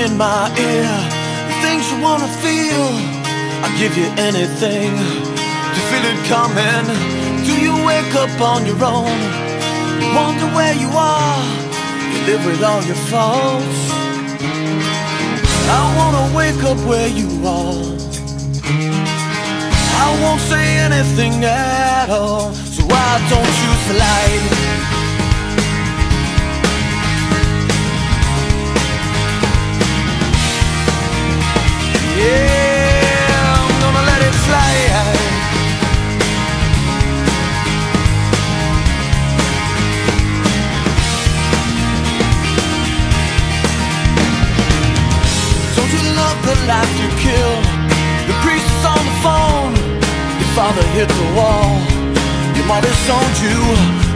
in my ear the things you wanna feel. I'll give you anything to feel it coming. Do you wake up on your own? You wonder where you are. You live with all your faults. I wanna wake up where you are. I won't say anything at all. So why don't you slide? Yeah, I'm gonna let it slide. Don't you love the life you kill? The priest is on the phone. Your father hit the wall. Your mother disowned you.